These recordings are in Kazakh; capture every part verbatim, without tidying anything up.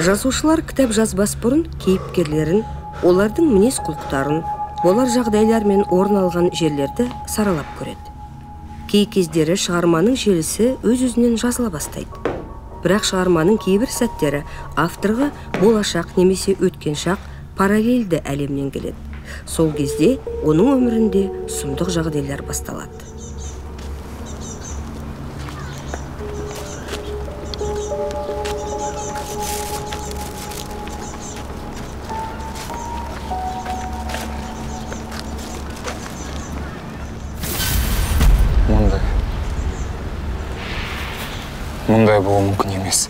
Жазушылар кітап жазбас бұрын кейіпкерлерін, олардың мінез құлықтарын, олар жағдайлар мен орын алған жерлерді саралап көреді. Кей кездері шығарманың желісі өз-өзінен жазыла бастайды. Бірақ шығарманың кейбір сәттері авторға болашақ немесе өткен шақ параллельді әлемнен келеді. Сол кезде оның өмірінде сұмдық жағдайлар басталады. Мұндай болуы мүмкін емес.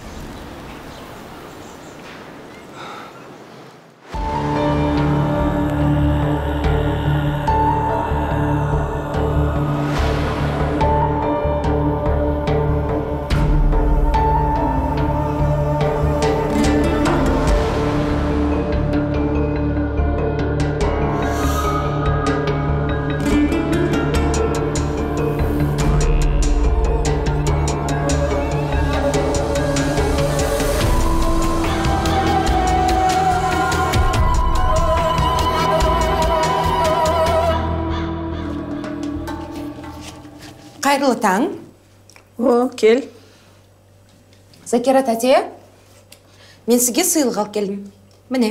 Қайырлы таң. О, кел. Закира тәте, мен сізге сыйлық алып келдім. Міне.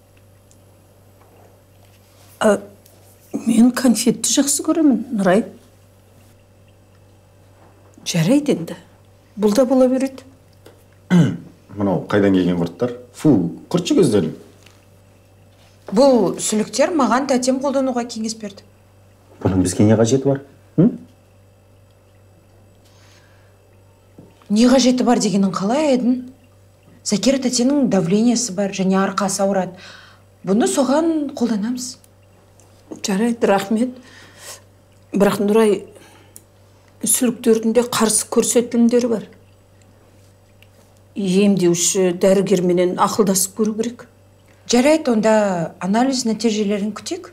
А, мен конфетті жақсы көремін, Нұрай. Жарайды енді. Бұл да бола береді. Мынау қайдан келген құрттар? Фу, құртшы көздерің. Бұл сүліктер маған тәтем қолдануға кеңес берді. Бұның бізге не қажеті бар? Не қажеті бар дегенің қалай айдың? Закира тәтенің давлениесі бар және арқасы ауырады. Бұны соған қолданамыз. Жарайды, рахмет. Бірақ Нұрай, сүліктердің де қарсы көрсетілімдері бар. Емдеуші дәрігерменен ақылдасып көру керек. Жарайды, онда анализ нәтижелерін күтек.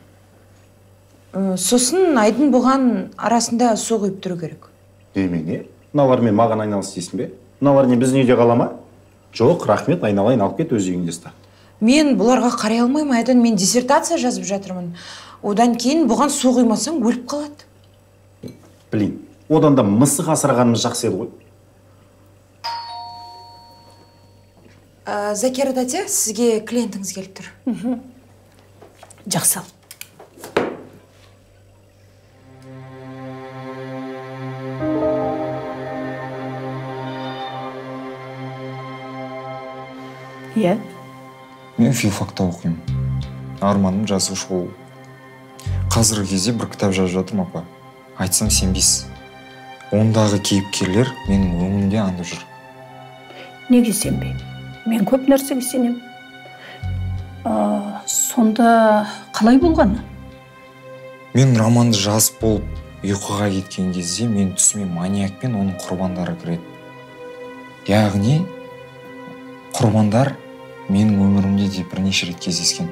Сосын айдың бұған арасында су құйып тұру керек. Немене? Мыналар мен маған айналыс дейсің бе? Мыналар не біздің үйде қала ма? Жоқ, рахмет, айналайын алып кет, өз үйіңде ұста. Мен бұларға қарай алмаймын, айдан мен диссертация жазып жатырмын. Одан кейін бұған су құймасаң өліп қалады. Білейін, одан да мысық асырағанымыз жақсы еді ғой. Закира тәте, сізге клиентіңіз келіп тұр. Жақсы ал. Иә? Мен филфакта оқимын. Арманым жазушы болу. Қазіргі кезде бір кітап жазып жатырмын, апа. Айтсам сенбейсіз. Ондағы кейіпкерлер менің өңімде аңдып жүр. Неге сенбеймін? Мен көп нәрсеге сенемін. Сонда қалай болғаны? Мен романды жазып болып, ұйқыға кеткен кезде мен түсіме маньяк пен оның құрбандары кіреді. Яғни құрбандар менің өмірімде де бірнеше рет кездескен.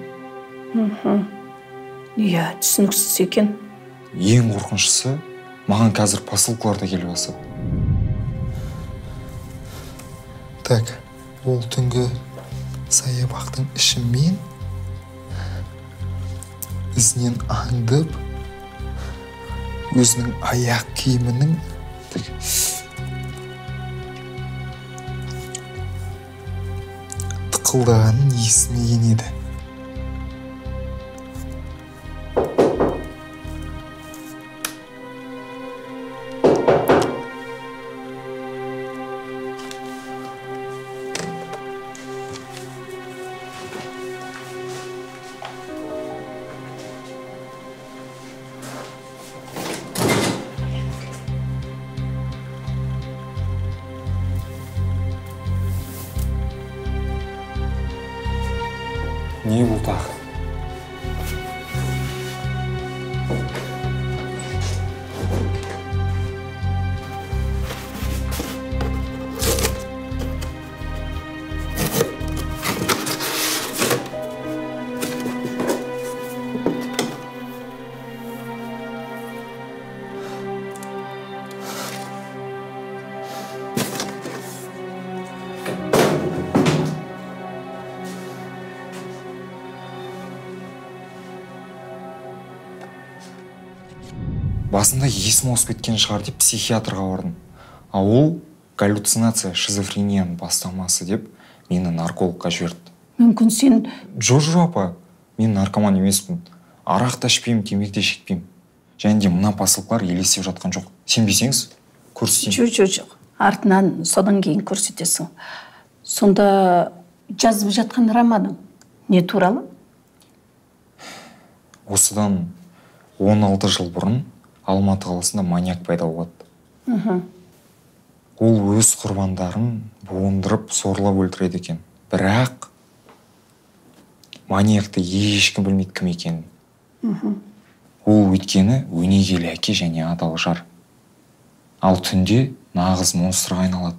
Иә, түсініксіз екен. Ең қорқыншысы, маған қазір посылкалар да келіп бастады. Так, ол түнгі саябақтың ішімен ізінен аңдып, өзінің аяқ киімінің тықылдағанын есіне енеді. Не бұл тағы? басында есім ауысып кеткен шығар деп психиатрға бардым. А ол галлюцинация, шизофренияның бастамасы деп мені наркологқа жіберді. Мүмкін сен... Жо-жо апа, мен наркоман емеспін. Арақ та ішпеймін, темекі де шекпеймін. Және де мына посылкалар елестеп жатқан жоқ. Сенбесеңіз, көрсетейін. Жоқ, жоқ, жоқ. Артынан содан кейін көрсетесің. Сонда жазып жатқан романың не туралы? Осыдан он алты жыл бұрын Алматы қаласында маньяк пайда болады. Ол өз құрбандарын буындырып, сорлап өлтіреді екен. Бірақ маньякты ешкім білмейді кім екенін. Ол өйткені өнегелі әке және адал жар. Ал түнде нағыз монстрға айналады.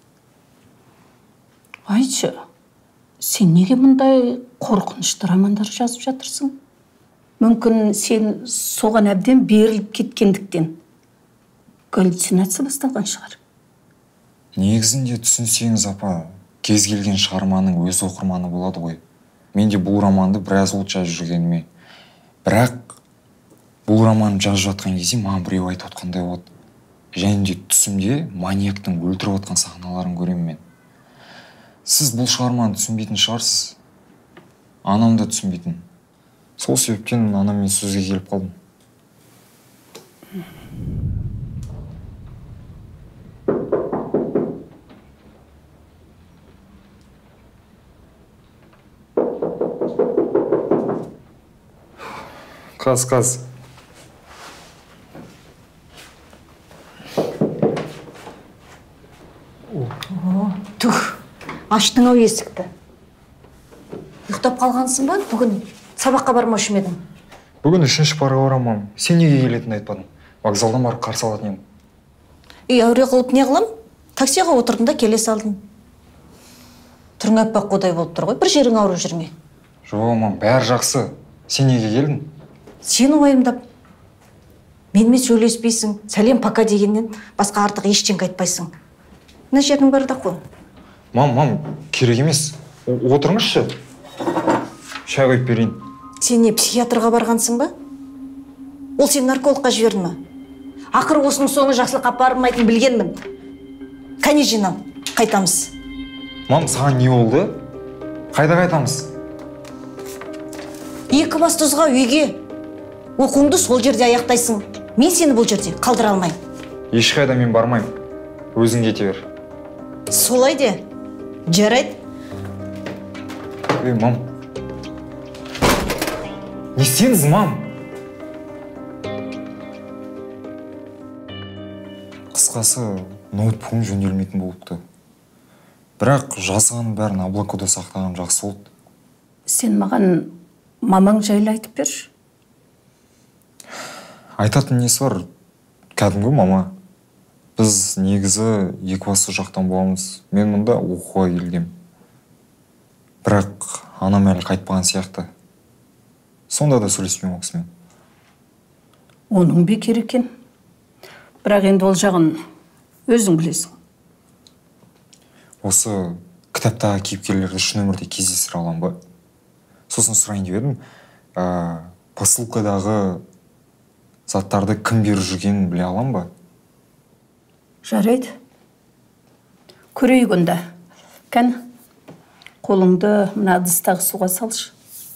Айтшы, сен неге мұндай қорқынышты романдар жазып жатырсың? Мүмкін сен соған әбден беріліп кеткендіктен галлюцинация басталған шығар. Негізінде түсінсеңіз апа, кез келген шығарманың өз оқырманы болады ғой. Мен де бұл романды біраз ұлт жазып жүргеніме. Бірақ бұл романды жазып жатқан кезде маған біреу айтып отқандай болады. Және де түсімде маньяктың өлтіріп отқан сахналарын көремін мен. Сіз бұл шығарманы түсінбейтін шығарсыз. Анам да түсінбейтін. Сол себептен анаммен сөзге келіп қалдым. Қаз, қаз. Түх, аштың ау есікті. Ұйықтап қалғансың ба? Бүгін сабаққа бармаушы ма едің? Бүгін үшінші парға барамын. Сен неге келетінін айтпадың? Вокзалдан барып қарсы алатын едім. Үй әуре қылып не қылам? Таксиға отырдың да келе салдың. Түрің аппақ қудай болып тұр ғой, бір жерің ауырып жүр ме? Жоқ, мам, бәрі жақсы. Сен неге келдің? Сені уайымдап. Менімен сөйлеспейсің, сәлем пока дегеннен басқа артық ештеңе айтпайсың. Мына жердің бәрі да қой. Мам, мам, керек емес. Отырыңызшы. Шай қойып берейін. Сен не психиатрға барғансың ба? Ол сен наркологқа жіберді ме? Ақыры осының соңы жақсылыққа бармайтынын білгенмін. Кәне жинал, қайтамыз. Мам, саған не болды? Қайда қайтамыз? Екі бастызға үйге. Оқуыңды сол жерде аяқтайсың. Мен сені бұл жерде қалдыра алмайым. Ешқайда мен бармайым. Өзің кете бер. Солай де. Жарайды. Ей, мам. Не істеңіз, мам? Қысқасы, ноутбугым жөнделмейтін болыпты. Бірақ жазғанын бәрін облакода сақтаған жақсы болды. Сен маған мамаң жайлы айтып берші. Айтатын несі бар? Кәдімгі мама. Біз негізі екі басы жақтан боламыз. Мен мұнда оқуға келгем. Бірақ анам әлі қайтпаған сияқты. Сонда да сөйлеспеймін ол кісімен. Оның бекер екен. Бірақ енді ол жағын өзің білесің. Осы кітаптағы кейіпкерлерді шын өмірде кездестіре аламын ба? Сосын сұрайын деп едім, ә, посылкадағы заттарды кім беріп жүргенін біле аламын ба? Жарайды. Көрейік онда. Кән, қолыңды мына ыдыстағы суға салшы.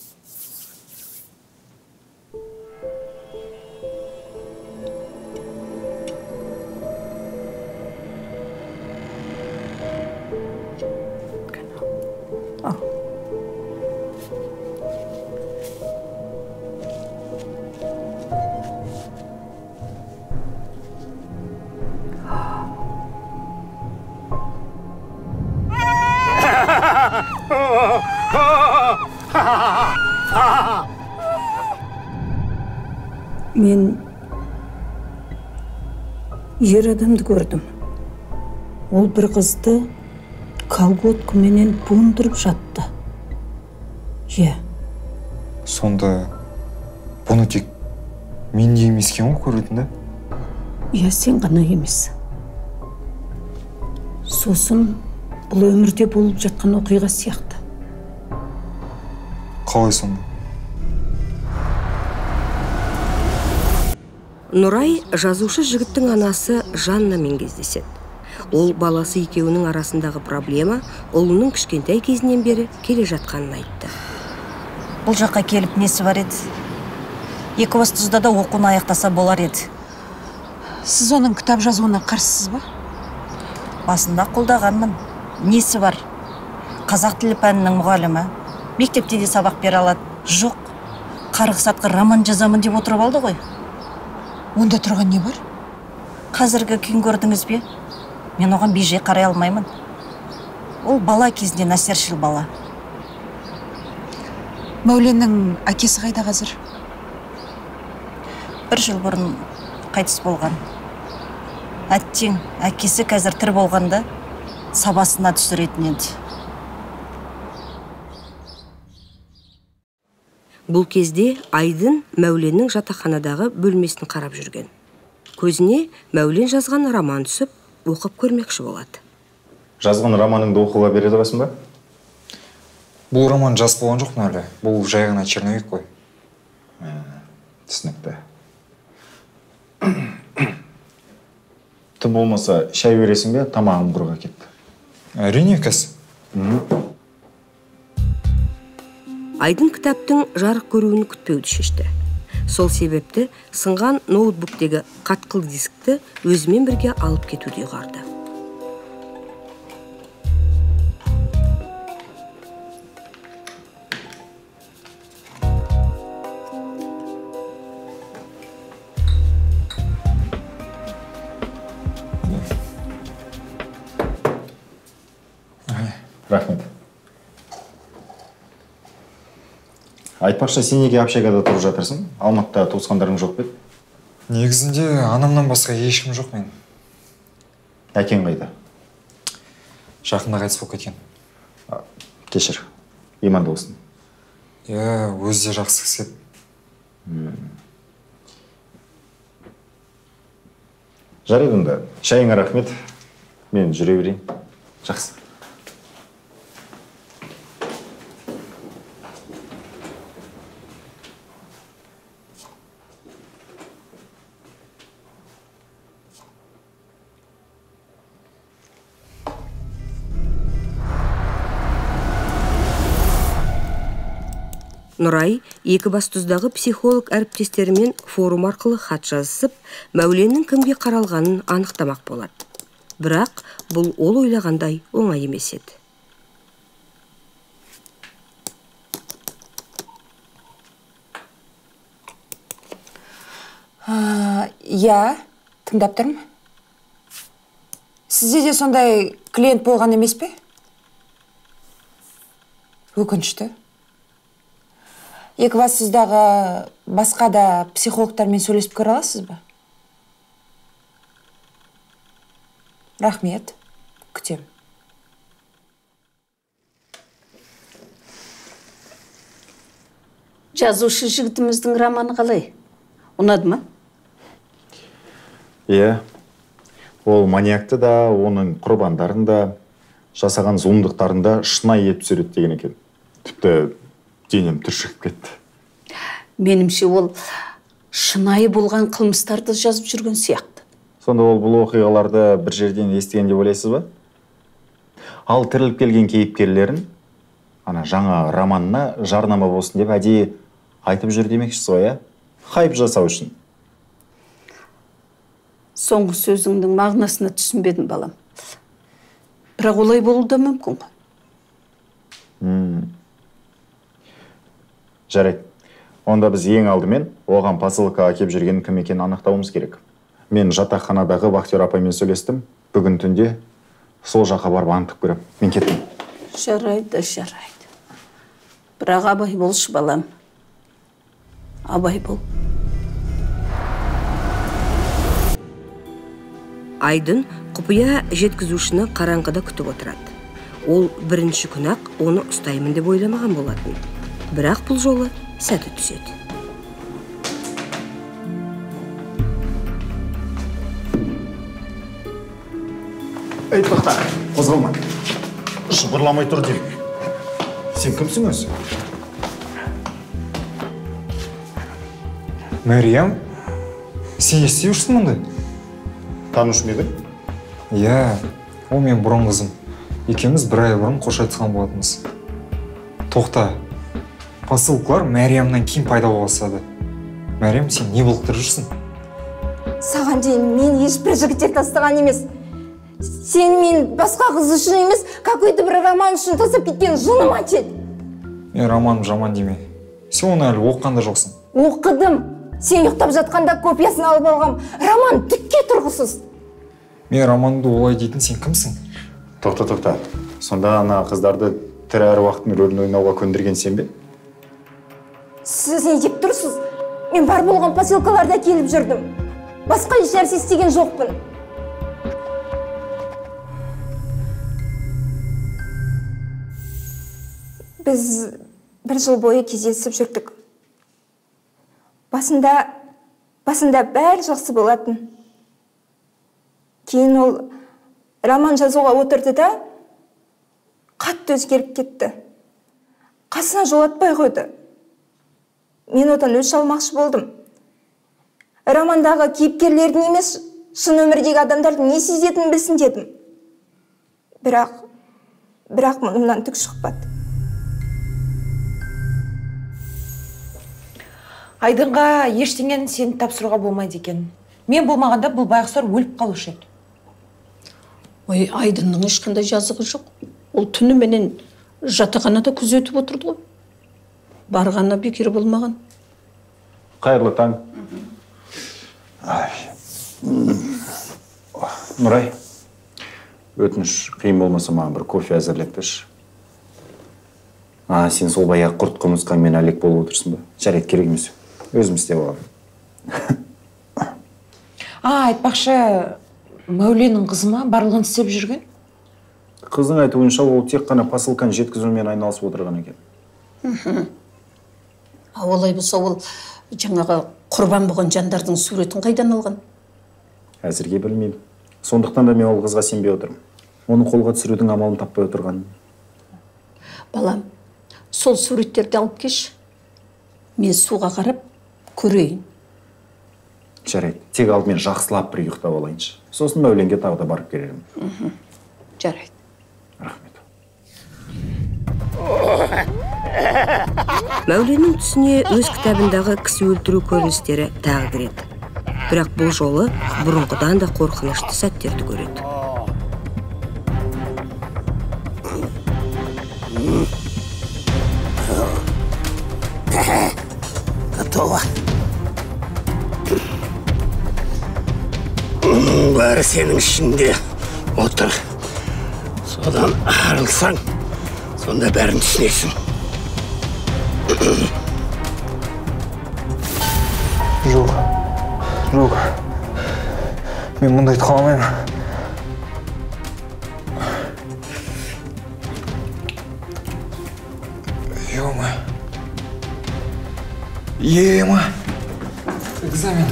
Мен ер адамды көрдім. Ол бір қызды колготкаменен буындырып жатты. Е. Сонда бұны тек мен де емес екен ғой көретін да? Е, сен ғана емес. Сосын бұл өмірде болып жатқан оқиға сияқты. Қалай сонда? Нұрай жазушы жігіттің анасы Жаннамен кездеседі. Ол баласы екеуінің арасындағы проблема ұлының кішкентай кезінен бері келе жатқанын айтты. Бұл жаққа келіп несі бар еді? Екібастұзда да оқуын аяқтаса болар еді. Сіз оның кітап жазуына қарсысыз ба? Басында қолдағанмын. Несі бар? Қазақ тілі пәнінің мұғалімі. Мектепте де сабақ бере алады. Жоқ, қарғыс-атқы роман жазамын деп отырып алды ғой. Онда тұрған не бар? Қазіргі күйін көрдіңіз бе? Мен оған бейжай қарай алмаймын. Ол бала кезінен әсершіл бала. Мәуленнің әкесі қайда қазір? Бір жыл бұрын қайтыс болған. Әттең, әкесі қазір тір болғанда сабасына түсіретін еді. Бұл кезде Айдын Мәуленнің жатақханадағы бөлмесін қарап жүрген. Көзіне Мәулен жазған роман түсіп, оқып көрмекші болады. Жазған романыңды оқуға бере тұрасың ба? Бұл роман жас болған жоқ әлі. Бұл жай ғана черновик қой. Түсінікті. Тым болмаса, шай бересің бе, тамағым құрға кетті. Әрине, кәс. Айдын кітаптың жарық көруін күтпеуді шешті. Сол себепті сынған ноутбуктегі қатқыл дискті өзімен бірге алып кетуді ұйғарды. Рахмет. Айтпақшы, сен неге общагада тұрып жатырсың? Алматыда туысқандарың жоқ бе? Негізінде анамнан басқа ешкім жоқ мен. Әкең қайда? Жақында қайтыс болып кеткен. Кешір, иманды болсын. Иә, өзі де жақсы кісі еді. Жарайды онда. Шайыңа рахмет. Мен жүре берейін. Жақсы. Нұрай Екібастұздағы психолог әріптестерімен форум арқылы хат жазысып, Мәуленнің кімге қаралғанын анықтамақ болады. Бірақ бұл ол ойлағандай оңай емес еді. Я, тыңдап тұрмын. Сізде де сондай клиент болған емес пе? Өкінішті. Екібастұздағы басқа да психологтармен сөйлесіп көре аласыз ба? Рахмет, күтем. Жазушы жігітіміздің романы қалай? Ұнады ма? Иә, ол маниакты да, оның құрбандарын да, жасаған зұлымдықтарын да шынайы етіп түсіреді деген екен. Тіпті денем түршігіп кетті. Менімше ол шынайы болған қылмыстарды жазып жүрген сияқты. Сонда ол бұл оқиғаларды бір жерден естіген деп ойлайсыз ба? Ал тіріліп келген кейіпкерлерін ана жаңа романына жарнама болсын деп әдейі айтып жүр демекшісіз ғой, иә? Хайп жасау үшін. Соңғы сөзіңнің мағынасына түсінбедім, балам. Бірақ олай болуы да мүмкін ғой. Жарайды. Онда біз ең алдымен оған посылкаға кеп жүрген кім екенін анықтауымыз керек. Мен жатақханадағы вахтер апаймен сөйлестім. Бүгін түнде сол жаққа барып анықтап көрем. Мен кеттім. Жарайды, жарайды. Бірақ абай болшы, балам. Абай бол. Айдын құпия жеткізушіні қараңғыда күтіп отырады. Ол бірінші күн-ақ оны ұстаймын деп ойламаған болатын. Бірақ бұл жолы сәті түседі. Ей, тоқта, қозғалма. Шұбырламай тұр дейм. Сен кімсің өзі? Мәриям, Сен естіп жүрсің мұнды? Таныш ма едің? Иә, ол мен бұрын қызым. Екеуміз бір ай бұрын қош айтысқан болатынбыз. Тоқта, посылкалар Мәриямнан кейін пайда болсады. Мәриям, сен не болып жүрсің? Саған дейін мен ешбір жігіттер тастаған емес. Сен мен басқа қыз үшін емес, какой-то бір роман үшін тастап кеткен жыным айтеді. Мен романым жаман деме. Сен оны әлі оқыған да жоқсың. Оқыдым. Сен ұйықтап жатқанда копиясын алып алғам. Роман түкке тұрғысыз. Мен романды олай дейтін сен кімсің? Тоқта, тоқта. Сонда ана қыздарды тірі әруақтың рөлін ойнауға көндірген сен бе? Сіз не деп тұрсыз? Мен бар болған посылкаларда келіп жүрдім. Басқа еш нәрсе істеген жоқпын. Біз бір жыл бойы кездесіп жүрдік. Басында, басында бәрі жақсы болатын. Кейін ол роман жазуға отырды да, қатты өзгеріп кетті. Қасына жолатпай қойды. Мен одан өш алмақшы болдым. Романдағы кейіпкерлердің емес, шын өмірдегі адамдардың не сезетінін білсін дедім. Бірақ, бірақ мұнымнан түк шықпады. Айдынға ештеңені сені тапсыруға болмайды екен. Мен болмағанда бұл байғұстар өліп қалушы еді. Ой, Айдынның ешқандай жазығы жоқ. Ол түні менен жатақханада күзетіп отырды ғой. Барғаны бекер болмаған. Қайырлы таң. Нұрай, өтініш қиын болмаса маған бір кофе әзірлеп берші. А, сен сол баяғы құрт құмырсқаңмен әлек болып отырсың ба? Жарайды, керек емес. Өзім істеп аламын. А, айтпақшы, Мәуленің қызы ма барлығын істеп жүрген? Қыздың айтуынша ол тек қана посылканы жеткізумен айналысып отырған екен. А олай болса ол жаңағы құрбан болған жандардың суретін қайдан алған? Әзірге білмеймін. Сондықтан да мен ол қызға сенбей отырмын. Оны қолға түсірудің амалын таппай отырған. Балам, сол суреттерді алып кеш. Мен суға қарап көрейін. Жарайды, тек алдымен жақсылап бір ұйықтап алайыншы. Сосын Мәуленге тағы да барып келермін. Жарайды. Рахмет. Мәуленнің түсіне өз кітабындағы кісі өлтіру көріністері тағы кіреді. Бірақ бұл жолы бұрынғыдан да қорқынышты сәттерді көреді. Готово. Оның бәрі сенің ішінде отыр. Содан арылсаң, сонда бәрін түсінесің. Жоқ, жоқ. Мен мұндайды қаламаймын. Ё-ма. Ема. Экзамен.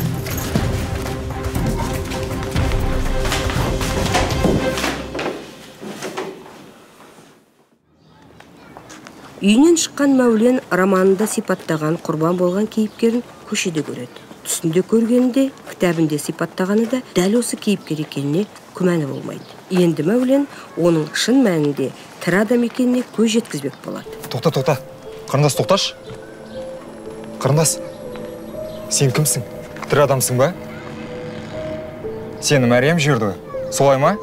Үйінен шыққан Мәулен романында сипаттаған құрбан болған кейіпкерін көшеде көреді. Түсінде көргенінде, кітабында сипаттағаны да дәл осы кейіпкер екеніне күмәні болмайды. Енді Мәулен оның шын мәнінде тірі адам екеніне көз жеткізбек болады. Тоқта, тоқта. Қарындас, тоқташ. Қарындас, сен кімсің? Тірі адамсың ба? Сені Мәриям жіберді, солай ма?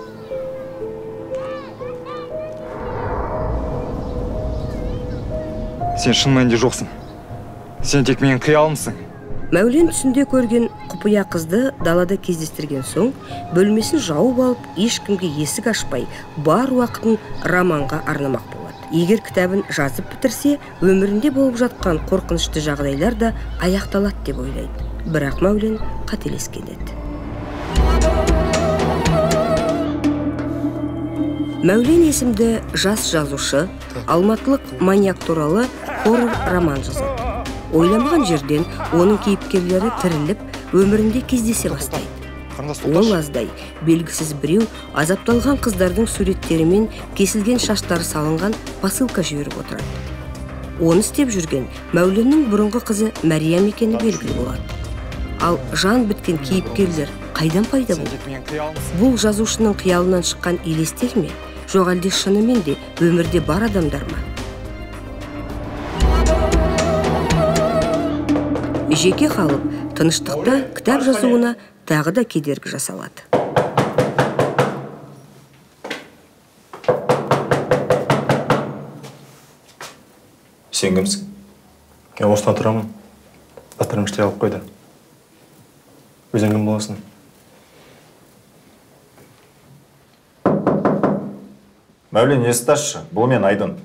Сен шын мәнінде жоқсың. Сен тек менің қиялымсың. Мәулен түсінде көрген құпия қызды далада кездестірген соң, бөлмесін жауып алып, ешкімге есік ашпай, бар уақытын романға арнамақ болады. Егер кітабын жазып бітірсе, өмірінде болып жатқан қорқынышты жағдайлар да аяқталады деп ойлайды. Бірақ Мәулен қателескен еді. Мәулен есімді жас жазушы, алматылық маньяк туралы хоррор роман жазады. Ойламаған жерден оның кейіпкерлері тіріліп, өмірінде кездесе бастайды. Ол аздай, белгісіз біреу азапталған қыздардың суреттерімен кесілген шаштары салынған посылка жіберіп отырады. Оны істеп жүрген Мәуленнің бұрынғы қызы Мәриям екені белгілі болады. Ал жан біткен кейіпкерлер қайдан пайда болды? Бұл жазушының қиялынан шыққан елестер ме? Жоқ әлде шынымен де өмірде бар адамдар ма? Жеке қалып, тыныштықта кітап жазуына тағы да кедергі жасалады. Сен кімсің? Мен осында тұрамын. Батырым іште алып қойды. Өзің кім боласың? Мәулен, есікті ашшы. Бұл мен Айдын.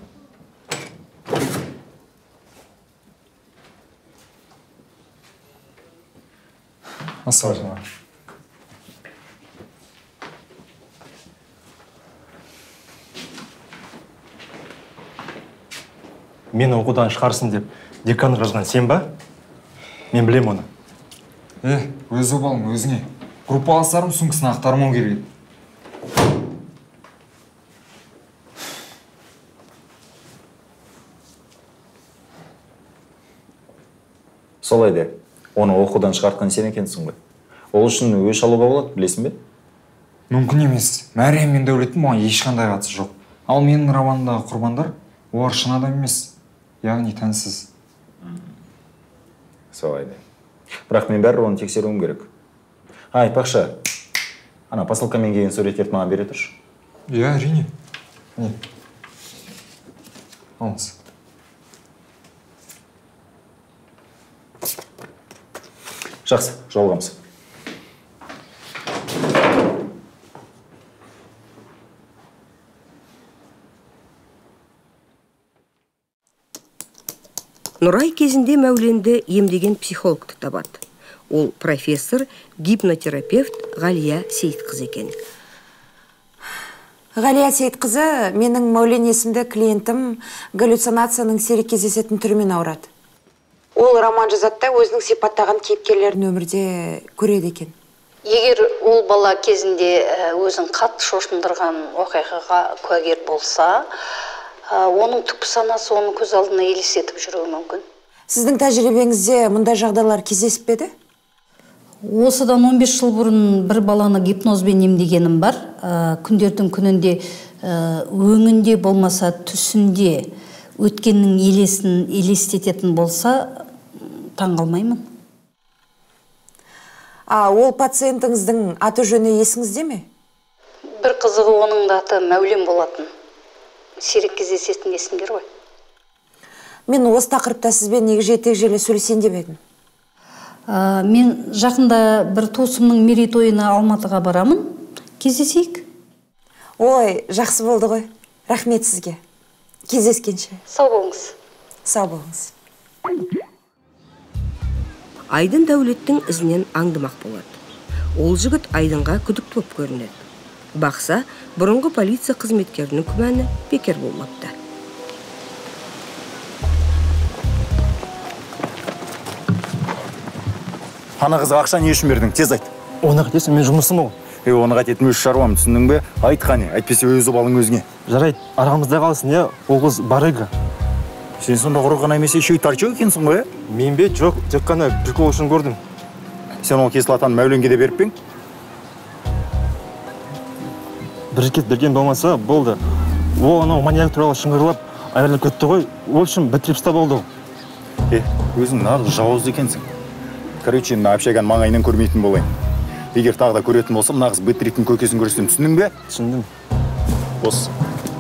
Ассалаумағалейкум. Мені оқудан шығарсын деп декан жазған сен ба? Мен білем оны. Е, өз обалың өзіңе. Группаластарым сумкасын ақтармау керек. Солай де, оны оқудан шығартқан сен екенсің ғой. Ол үшін өш алуға болады, білесің бе? Мүмкін емес. Мәриям мен Дәулеттің оған ешқандай қатысы жоқ. Ал менің романымдағы құрбандар, олар шын адам емес, яғни тәнсіз. Солай де. Бірақ мен бәрі оны тексеруім керек. Айтпақшы, ана посылкамен келген суреттерді маған бере тұршы. Иә, әрине. Не? Алыңыз. Жақсы, жолығамыз. Нұрай кезінде Мәуленді емдеген психологты табады. Ол профессор, гипнотерапевт Ғалия Сейітқызы екен. Ғалия Сейітқызы менің Мәулен есімді клиентім галлюцинацияның сирек кездесетін түрімен ауырады. Ол роман жазатта өзінің сипаттаған кейіпкерлерін өмірде көреді екен. Егер ол бала кезінде өзін қатты шошындырған оқиғаға куәгер болса, оның түпкі санасы оның көз алдына елестетіп жүруі мүмкін. Сіздің тәжірибеңізде мұндай жағдайлар кездесіп пе еді? Осыдан он бес жыл бұрын бір баланы гипнозбен емдегенім бар. Күндердің күнінде өңінде болмаса түсінде өткеннің елесін елестететін болса, таңғалмаймын. А, ол пациентіңіздің аты жөні есіңізде ме? Бір қызығы оның да аты Мәулен болатын. Сирек кездесетін есімдер ғой. Мен осы тақырыпта сізбен егжей тегжейлі сөйлесейін деп едім. Мен жақында бір туысымның мерейтойына Алматыға барамын. Кездесейік? Ой, жақсы болды ғой. Рахмет сізге. Кездескенше. Сау болыңыз. Сау болыңыз. Айдын Дәулеттің ізінен аңдымақ болады. Ол жігіт Айдынға күдік болып көрінеді. Бақса, бұрынғы полиция қызметкерінің күмәні бекер болмапты. Ана қызға ақша не үшін бердің? Тез айт. Оны қайтесің, мен жұмысым ол. Е, оны қайтетін өз шаруам, түсіндің бе? Айт қане, әйтпесе өз обалың өзіңе. Жарайды, арамызда қалсын, я, ол қыз барыға. Сен сонда құры ғана емес, үшеу тарчу екенсің ғой? Мен бе, жоқ, тек қана прикол үшін көрдім. Сен ол кесілатан Мәуленге де беріп пең? Бір рекет берген болмаса, болды. Ол анау маньяк туралы шыңғырлап, айырылып кетті ғой, ол үшін бітіріпста болды. Е, өзің нағыз жауыз екенсің. Короче, мына общаган маңайынан көрмейтін болайын. Егер тағы да көретін болсам, нағыз бітіретін көкесін көрсем, түсіндің бе? Түсіндім. Осы.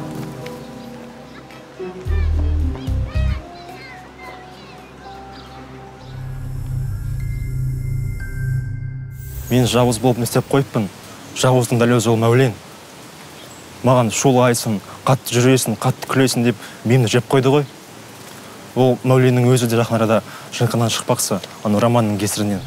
Мен жауыз болып не істеп қойыппын. Жауыздың дәл өзі ол Мәулен. Маған шулайсың, қатты жүресің, қатты күлесің деп мені жеп қойды ғой. Ол Мәуленнің өзі де жақын арада жынқынан шықпақсы, аны романның кесірінен.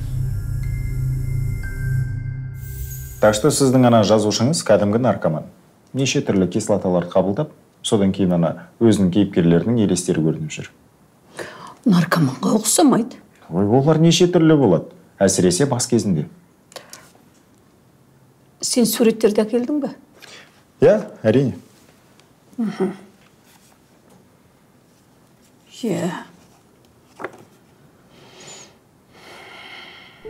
Так что сіздің ана жазушыңыз кәдімгі наркоман. Неше түрлі кислоталарды қабылдап, содан кейін ана өзінің кейіпкерлерінің елестері көрініп жүр. Наркоманға ұқсамайды. Ой, олар неше түрлі болады, әсіресе бас кезінде. Сен суреттерді әкелдің бе? Иә, әрине. Иә.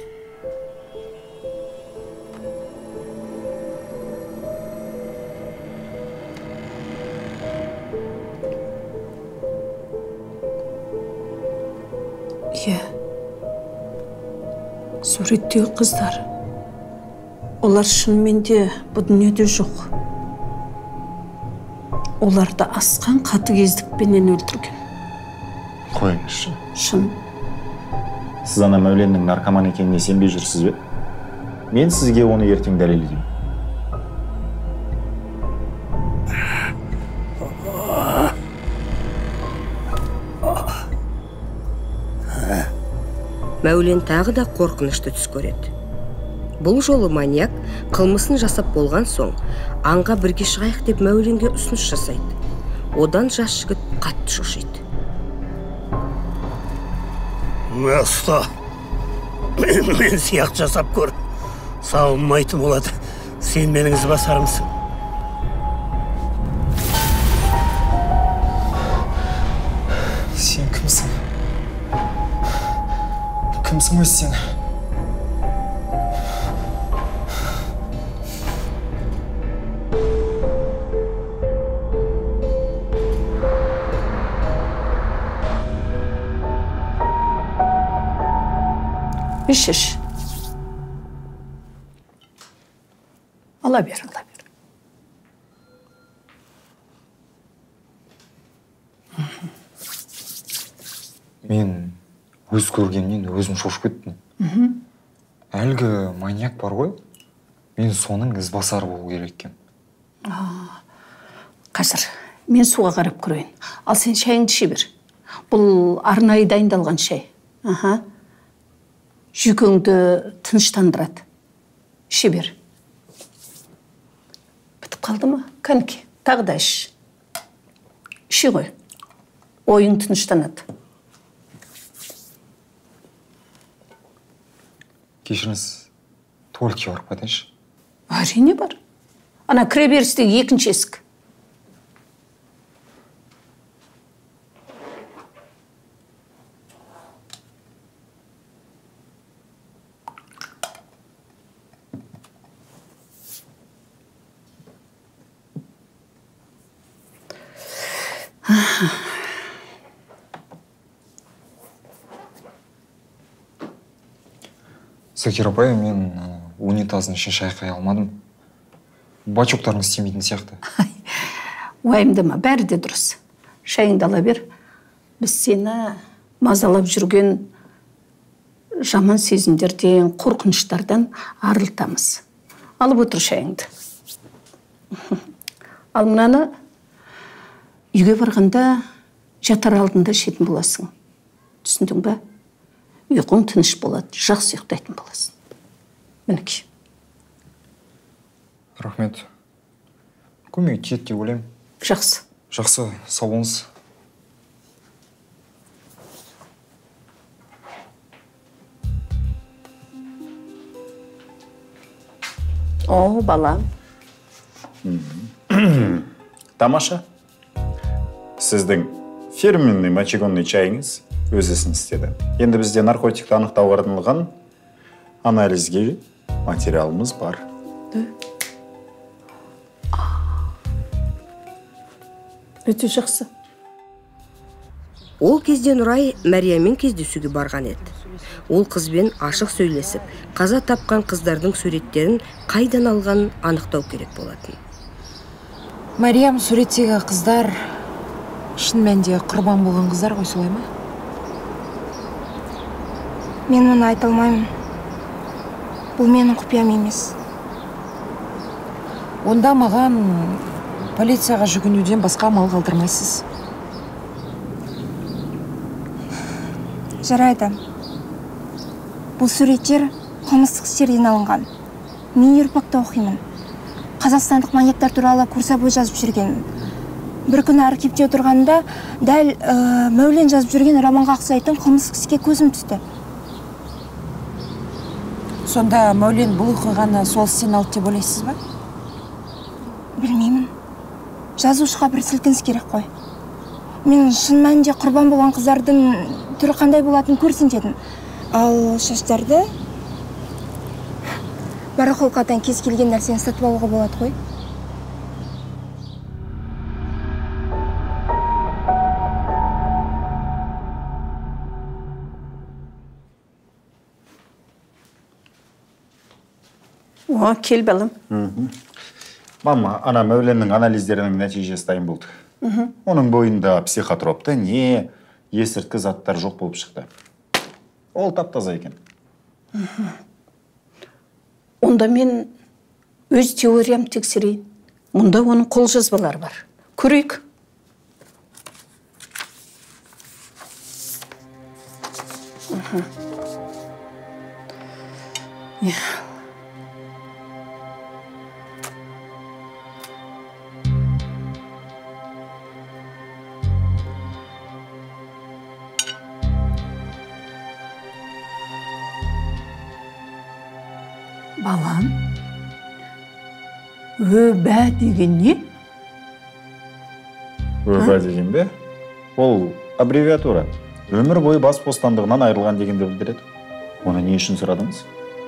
Иә. Суреттегі қыздар. Олар шынымен де бұл дүниеде жоқ. Оларды асқан қатыгездікпенен өлтірген. Қойыңызшы. Шын. Сіз ана Мәуленнің наркоман екеніне сенбей жүрсіз бе? Мен сізге оны ертең дәлелдеймін. Мәулен тағы да қорқынышты түс көреді. Бұл жолы маньяк қылмысын жасап болған соң, аңға бірге шығайық деп Мәуленге ұсыныс жасайды. Одан жас жігіт қатты шошиды. Ұста, мен сияқты жасап көр. Сауынмайтын болады. Сен менің ізбасарымсың. Сен кімсің? Кімсің өз сен? Іш, іш. Ала бер, ала бер. Мен өз көргеннен өзім шошып кеттім. Әлгі маньяк бар ғой, мен соның ізбасары болу керек екен. Қазір мен суға қарап көрейін. Ал сен шайыңды іше бер. Бұл арнайы дайындалған шай. Аха. Жүйкеңді тыныштандырады. Іше бер. Бітіп қалды ма? Кәнеке, тағы да іш. Іше ғой. Ойың тыныштанады. Кешіріңіз, туалетке барып кетейінші. Әрине бар. Ана кіре берістегі екінші есік. Закир апай, мен унитаздың ішін шайқай алмадым. Бачоктарың істемейтін сияқты. Уайымдама, бәрі де дұрыс. Шайыңды ала бер. Біз сені мазалап жүрген жаман сезімдерден, қорқыныштардан арылтамыз. Алып отыр шайыңды. Ал мынаны үйге барғанда жатар алдында ішетін боласың. Түсіндің бе? Ұйқың тыныш болады, жақсы ұйықтайтын боласың. Мінекей. Рахмет. Көмек тиеді деп ойлаймын. Жақсы. Жақсы, сау болыңыз. О, балам. Тамаша. Сіздің фирменный мочегонный чайыңыз өз ісін істеді. Енді бізде наркотикті анықтауға арналған анализге материалымыз бар. Өте жақсы. Ол кезде Нұрай Мәрияммен кездесуге барған еді. Ол қызбен ашық сөйлесіп, қаза тапқан қыздардың суреттерін қайдан алғанын анықтау керек болатын. Мәриям суреттегі қыздар шын мәнінде құрбан болған қыздар ғой, солай ма? Мен оны айта алмаймын. Бұл менің құпиям емес. Онда маған полицияға жүгінуден басқа амал қалдырмайсыз. Жарайды. Бұл суреттер қылмыстық істерден алынған. Мен Нью-Йоркта оқимын. Қазақстандық маньяктар туралы курс бой жазып жүрген. Бір күні архивте отырғанда дәл Мәулен жазып жүрген романға ұқсайтын қылмыстық іске көзім түсті. Сонда Мәулен бұл оқиғаны сол істен алды деп ойлайсыз ба? Білмеймін. Жазушыға бір сілкініс керек қой. Мен шын мәнінде құрбан болған қыздардың түрі қандай болатынын көрсін дедім. Ал шаштарды барахолкадан кез келген нәрсені сатып алуға болады ғой. О, кел балам. Мама, ана Мәуленнің анализдерінің нәтижесі дайын болды. Оның бойында психотропты не есірткі заттар жоқ болып шықты. Ол тап-таза екен. Онда мен өз теориям тексерейін. Мұнда оның қолжазбалары бар. Көрейік. Балам, өбә деген не? Өбә деген бе? Ол аббревиатура. Өмір бойы бас бостандығынан айырылған дегенді білдіреді. Оны не үшін сұрадыңыз?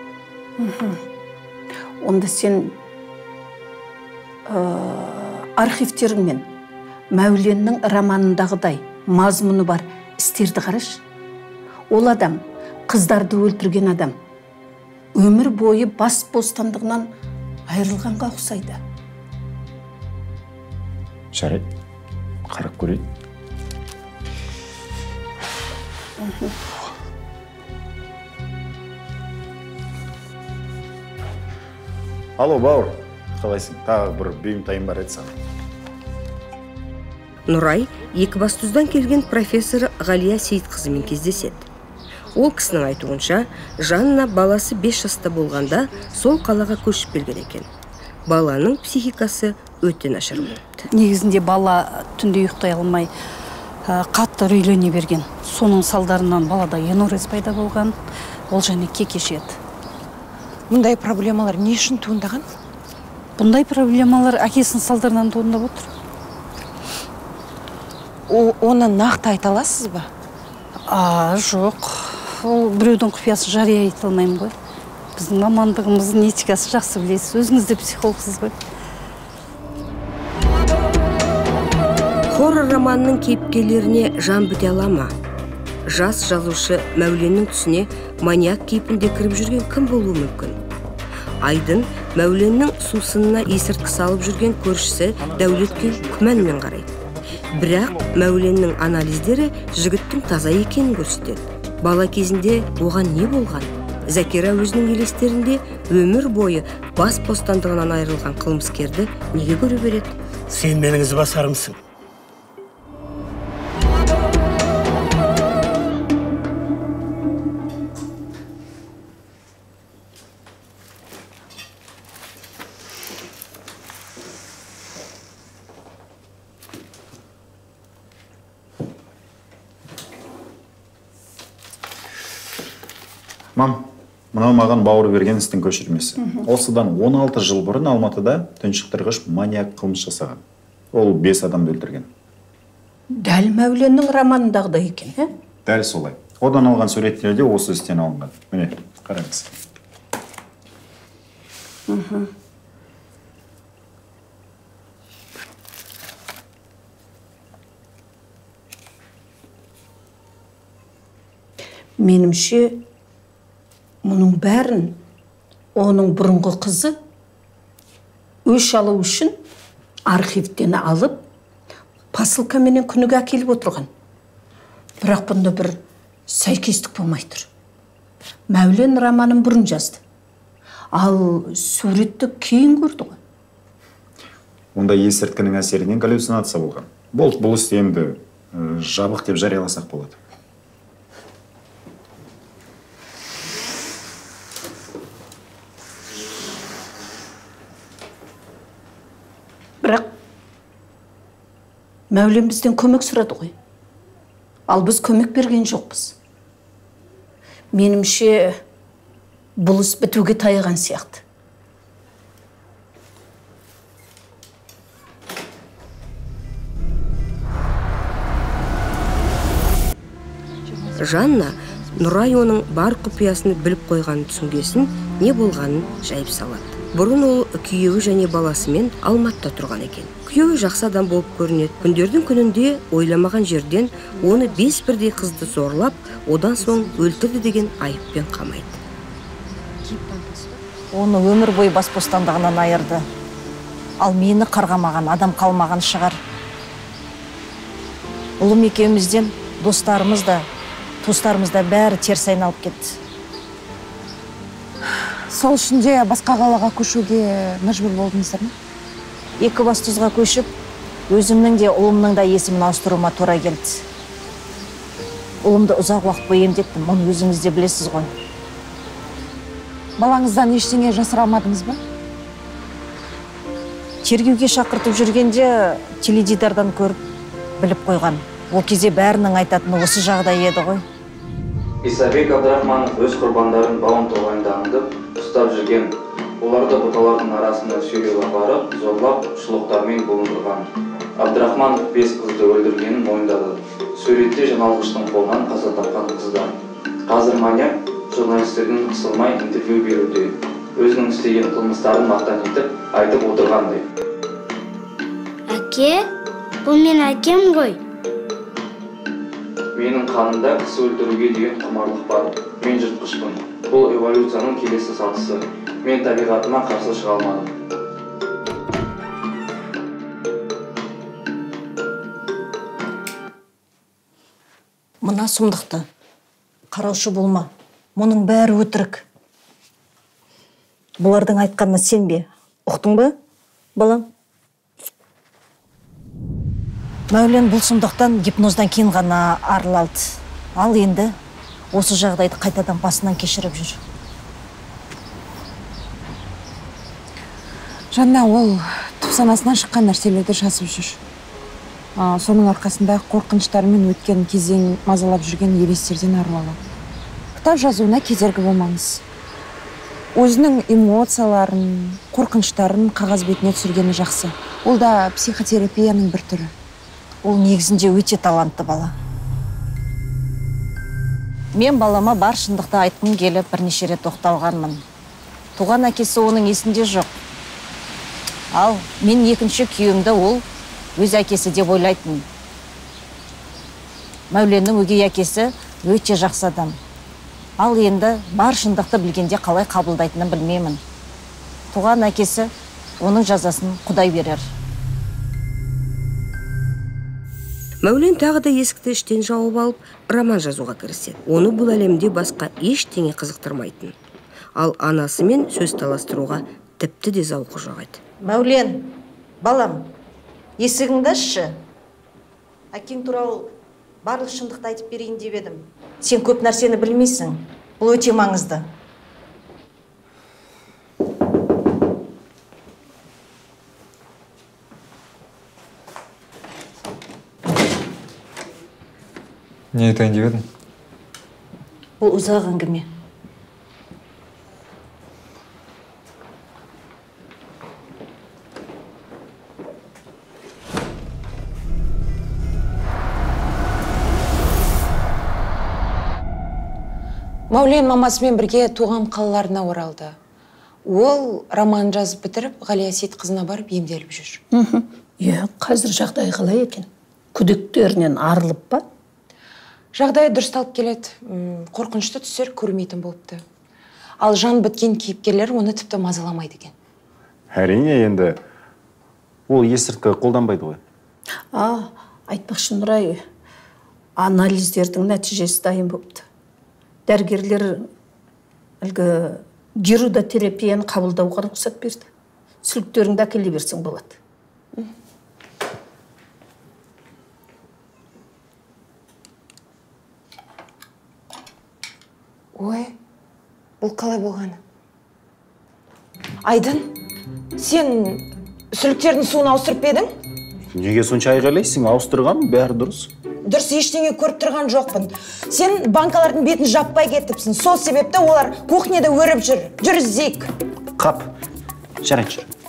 Онда сен архивтеріңмен Мәуленнің романындағыдай мазмұны бар істерді қараш. Ол адам, қыздарды өлтірген адам, өмір бойы бас бостандығынан айырылғанға ұқсайды. Жарайды, қарап көрейік. Алло, бауыр, қалайсың? Тағы бір бүйім тайым бар еді саған. Нұрай Екібастұздан келген профессор Ғалия Сейітқызымен кездеседі. Ол кісінің айтуынша, Жанна баласы бес жаста болғанда сол қалаға көшіп келген екен. Баланың психикасы өте нашар болыпты. Негізінде бала түнде ұйықтай алмай қатты үрейлене берген. Соның салдарынан балада енорез пайда болған. Ол және кекешеді. Мұндай проблемалар не үшін туындаған? Бұндай проблемалар әкесінің салдарынан туындап отыр. Оны нақты айта аласыз ба? А, жоқ. Ол біреудің құпиясын жария айта алмаймын ғой. Біздің мамандығымыздың этикасы жақсы білесіз. Өзіңіз де психологсыз ғой. Хоррор романының кейіпкерлеріне жан біте ала ма? Жас жазушы Мәуленнің түсіне маниак кейпінде кіріп жүрген кім болуы мүмкін? Айдын Мәуленнің сусынына есірткі салып жүрген көршісі Дәулетке күмәнмен қарайды. Бірақ Мәуленнің анализдері жігіттің таза екенін көрсетеді. Бала кезінде оған не болған? Закира өзінің елестерінде өмір бойы бас бостандығынан айырылған қылмыскерді неге көре береді? Сен менің ізбасарымсың. Мам, мынау маған бауыр берген істің көшірмесі. Осыдан он алты жыл бұрын Алматыда тұншықтырғыш маниак қылмыс жасаған. Ол бес адамды өлтірген. Дәл Мәуленнің романындағыдай екен, ә? Дәл солай. Одан алған суреттер де осы істен алынған. Міне, қараңыз. Менімше, мұның бәрін оның бұрынғы қызы өш алу үшін архивтен алып, посылкаменен күніге әкеліп отырған. Бірақ бұнда бір сәйкестік болмай тұр. Мәулен романын бұрын жазды. Ал суретті кейін көрді ғой. Онда есірткінің әсерінен галлюцинация болған. Бұл бұл істі енді жабық деп жарияласақ болады. Бірақ Мәулен бізден көмек сұрады ғой. Ал біз көмек берген жоқпыз. Менімше бұл іс бітуге таяған сияқты. Жанна Нұрай оның бар құпиясыны біліп қойғанын түсінгесін, не болғанын жайып салады. Бұрын ол күйеуі және баласымен Алматыда тұрған екен. Күйеуі жақсы адам болып көрінеді. Күндердің күнінде ойламаған жерден оны бес бірдей қызды зорлап, одан соң өлтірді деген айыппен қамайды. Оны өмір бойы бас бостандығынан айырды. Ал мені қарғамаған адам қалмаған шығар. Ұлым екеумізден достарымыз да, туыстарымыз да бәрі теріс айналып кетті. Сол үшін де басқа қалаға көшуге мәжбүр болдыңыздар ма? Екі бастызға көшіп, өзімнің де ұлымның да есімін ауыстыруыма тура келді. Ұлымды ұзақ уақыт бойы емдеттім, оны өзіңіз де білесіз ғой. Балаңыздан ештеңе жасыра алмадыңыз ба? Тергеуге шақыртып жүргенде теледидардан көріп біліп қойған. Ол кезде бәрінің айтатыны осы жағдай еді ғой. Исабек Абдрахманов өз құрбандарын бауын тоғайында аңдып, ұстап жүрген. Оларды бұталардың арасында сүйреп апарып, зорлап, шұлықтармен булындырған. Абдрахманов бес қызды өлтіргенін мойындады. Суретте жаналғыштың қолынан қаза тапқан қыздар. Қазір маньяк журналистердің қысылмай интервью беруде. Өзінің істеген қылмыстарын мақтан етіп, айтып отырғандай. Әке, бұл мен әкем ғой. Менің қанымда кісі өлтіруге деген құмарлық бар. Мен жыртқышпын. Бұл эволюцияның келесі сатысы. Мен табиғатыма қарсы шыға алмадым. Мына сұмдықты қараушы болма. Мұның бәрі өтірік. Бұлардың айтқанына сенбе. Ұқтың ба, балам? Мәулен бұл сұмдықтан гипноздан кейін ғана арылалды. Ал енді осы жағдайды қайтадан басынан кешіріп жүр. Жанна, ол түп санасынан шыққан нәрселерді жазып жүр. Соның арқасында қорқыныштарымен өткен кезең мазалап жүрген елестерден арылады. Кітап жазуына кедергі болмаңыз. Өзінің эмоцияларын, қорқыныштарын қағаз бетіне түсіргені жақсы. Ол да психотерапияның бір түрі. Ол негізінде өте талантты бала. Мен балама бар шындықты айтқым келіп бірнеше рет тоқталғанмын. Туған әкесі оның есінде жоқ. Ал мен екінші күйеуімді ол өз әкесі деп ойлайтын. Мәуленнің өгей әкесі өте жақсы адам. Ал енді бар шындықты білгенде қалай қабылдайтынын білмеймін. Туған әкесі оның жазасын Құдай берер. Мәулен тағы да есікті іштен жауып алып, роман жазуға кіріседі. Оны бұл әлемде басқа ештеңе қызықтырмайтын. Ал анасымен сөз таластыруға тіпті де зауқы жоқ еді. Мәулен, балам, есігіңді ашшы. Әкең туралы барлық шындықты айтып берейін деп едім. Сен көп нәрсені білмейсің. Бұл өте маңызды. Не айтайын деп едің? Бұл ұзақ әңгіме. Мәулен мамасымен бірге туған қалаларына оралды. Ол роман жазып бітіріп, Ғалиясет қызына барып емделіп жүр. Е, қазір жағдай қалай екен? Күдіктерінен арылып па? Жағдай дұрысталып келеді. Қорқынышты түстер көрмейтін болыпты. Ал жан біткен кейіпкерлер оны тіпті мазаламайды екен. Әрине, енді ол есірткі қолданбайды ғой. А, айтпақшы Нұрай, анализдердің нәтижесі дайын болыпты. Дәрігерлер әлгі гирудотерапияны қабылдауға рұқсат берді. Сүліктеріңді әкеле берсең болады. Ой, бұл қалай болғаны? Айдын, сен сүліктердің суын ауыстырып бедің? Неге сонша айғайлайсың? Ауыстырған, бәрі дұрыс. Дұрыс ештеңе көріп тұрған жоқпын. Сен банкалардың бетін жаппай кетіпсің. Сол себепті олар кухняда өріп жүр. Жүр іздейік. Қап, жарайды жүр.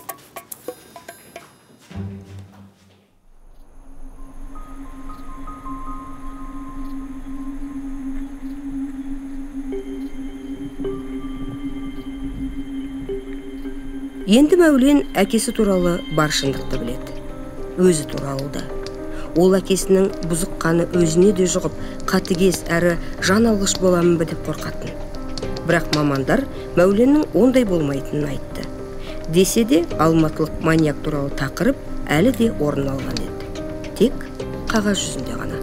Енді Мәулен әкесі туралы бар шындықты біледі. Өзі туралы да. Ол әкесінің бұзыққаны өзіне де жұғып, қатыгез әрі жан алғыш боламын ба деп қорқатын. Бірақ мамандар мәуленнің ондай болмайтынын айтты. Десе де алматылық маньяк туралы тақырып әлі де орын алған еді. Тек қағаз жүзінде ғана.